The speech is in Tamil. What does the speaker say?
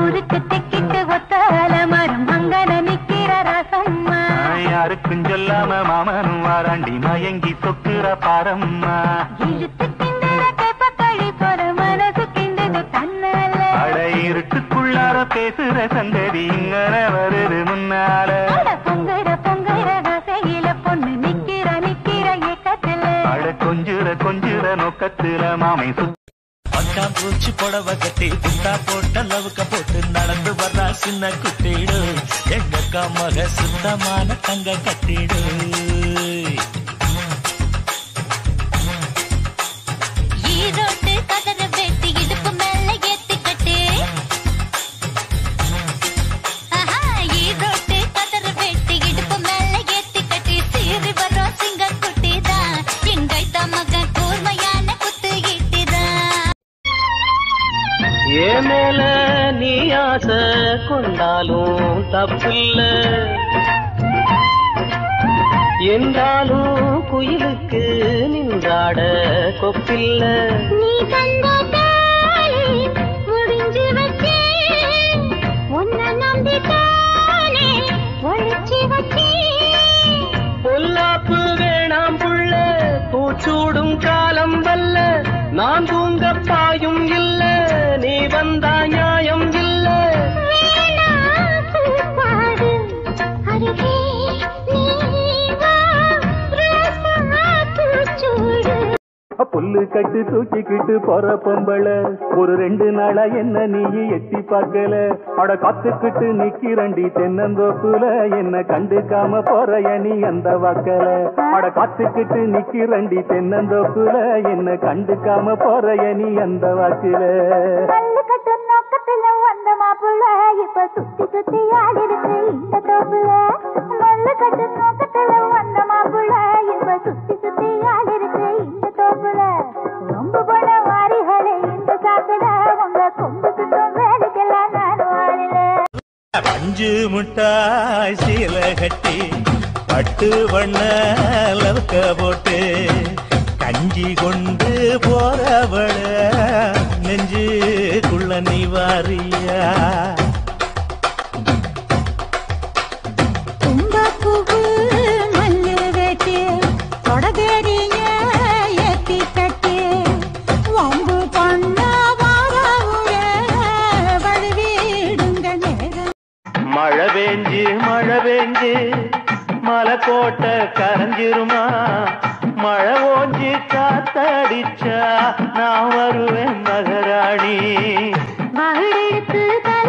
ஊருக்கு திக்கிட்டு ஒத்தால மரம் அங்கன நிக்கிற ரசம்மா. யாருக்கும் சொல்லாம மாமனும் வாராண்டி மயங்கி சொக்குற பாரம்மா. இழுத்து கிண்டுற கேப்பக்களி போற மனசு கிண்டுது தன்னால. அட இருட்டுக்குள்ளார பேசுற சந்ததி இங்கன வருது முன்னால. பொங்குற பொங்குற ரசையில பொண்ணு நிக்கிற நிக்கிற ஏக்கத்துல. அட கொஞ்சுற கொஞ்சுற நோக்கத்துல மாமை பக்கா பூச்சி புடவை கட்டி புட்டா போட்ட லவுக்க போட்டு நடந்து வர்றா சின்ன குட்டிடு. எங்க மக சுத்தமான தங்க கட்டிடு. ஈரோட்டு கதற வெட்டி இடுப்பு மேல ஏத்தி கட்டு. ஈரோட்டு கதற வெட்டி இடுப்பு மேல ஏத்தி கட்டி சீறி வரும் சிங்க குட்டிதான் எங்கைத்த மகன் கூர்மையான குத்து ஈட்டிதான். ஏ மேல நீ ஆசை கொண்டாலும் தப்பில்ல, என்றாலும் குயிலுக்கு நின்றாட கொப்பில்ல. நீ தந்தாலே முடிஞ்சு வச்சே உன்னை நம்பித்தானே ஒழிச்சு வச்சே. பொல்லாப்பு வேணாம் புள்ள பூச்சூடும் காலம் வல்ல. நான் தூங்க பாயும் இல்ல, நீ வந்தா நியாயம் இல்ல. புல்லு கட்டு தூக்கிக்கிட்டு போற பொம்பள ஒரு 2 நாளா என்ன நீ எட்டி பார்க்கல. அட காத்துக்கிட்டு நிக்கிறண்டி தென்னந்தோப்புல என்ன கண்டுக்காம போறைய நீ அந்த வாக்கல. அட காத்துக்கிட்டு நிக்கிறண்டி தென்னந்தோப்புல என்ன கண்டுக்காம போறைய நீ அந்த வாக்குல. கல்லு கட்டு நோக்கத்துல வந்த மாப்புள்ள இப்ப சுத்தி சுத்தி ஆடிருக்கு இந்த தோப்புல. மல்லு கட்டு நோக்கத்துல வந்த மாப்புள்ள இப்ப சுத்தி சுத்தி ஆடிருக்கு இந்த தோப்புல. ரொம்ப பண வாரிகளே இந்த சாக்குல உங்க கொம்பு சுத்தம் வேலைக்கெல்லாம் நான் வாழல. பஞ்சு முட்டாய் சீல கட்டி பட்டு வண்ண லவுக்க போட்டு கஞ்சி கொண்டு போறவள நெஞ்சுக்குள்ள நீ வாரியா. கும்பப்பூவு மல்லு வெட்டி தொடகேரிய ஏத்தி கட்டி வம்பு பண்ண வாராவுல வழுவிடுங்க நேரம். மழை பெஞ்சு மலைக்கோட்டை கரைஞ்சிருமா. மழை ஓஞ்சி காத்தடிச்சா நான் வருவேன் மகராணி. மகளெடுத்து